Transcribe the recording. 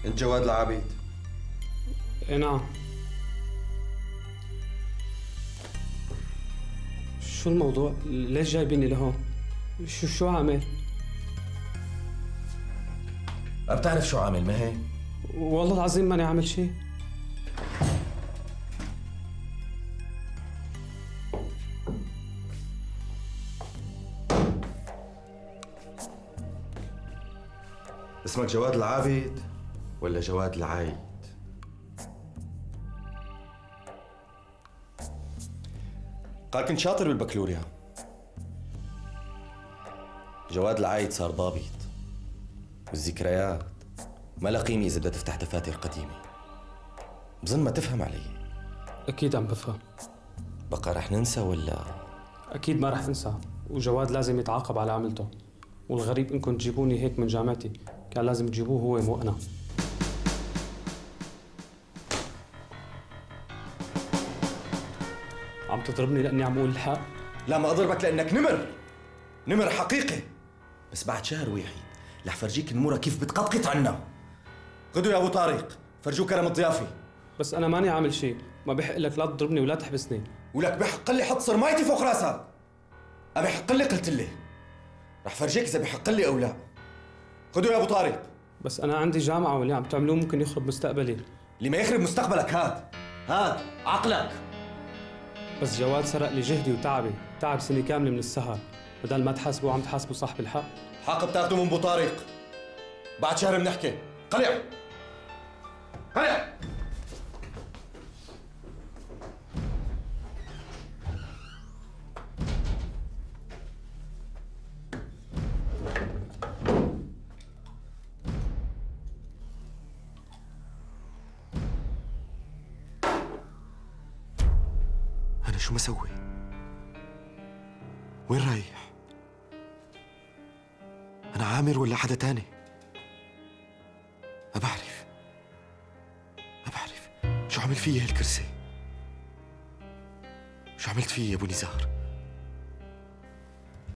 انت جواد العابد؟ اي نعم. شو الموضوع؟ ليش جايبيني لهون؟ شو عامل؟ ما بتعرف شو عامل ما هيك؟ والله العظيم ماني عامل شيء. اسمك جواد العابد ولا جواد العايد؟ قال كنت شاطر بالبكالوريا. جواد العايد صار ضابط، والذكريات ما لها قيمة إذا بدها تفتح دفاتر قديمة. بظن ما تفهم علي. اكيد عم بفهم. بقى رح ننسى ولا؟ اكيد ما رح انسى، وجواد لازم يتعاقب على عملته. والغريب انكم تجيبوني هيك من جامعتي، كان لازم تجيبوه هو مو انا. عم تضربني لاني عم اقول الحق؟ لا، ما اضربك لانك نمر حقيقي. بس بعد شهر واحد رح فرجيك المورة كيف بتقطقط عنا. غدو يا ابو طارق، فرجوه كرم الضيافه. بس انا ماني عامل شيء، ما بحق لك لا تضربني ولا تحبسني. ولك بحق لي حط صرمايتي فوق راسك. أنا بحق لي قلت لي. رح فرجيك اذا بحق لي او لا. غدو يا ابو طارق. بس انا عندي جامعه واللي عم تعملوه ممكن يخرب مستقبلي. اللي ما يخرب مستقبلك هاد عقلك. بس جواد سرق لي جهدي وتعبي، تعب سنه كامله من السهر، بدل ما تحاسبه عم تحاسبه صاحب الحق. حق بتاخده من ابو طارق. بعد شهر بنحكي. قلع. أنا شو مسوي؟ وين رايح؟ أنا عامر ولا حدا تاني؟ ما بعرف شو عمل فيي هالكرسي؟ شو عملت فيي يا أبو نزار؟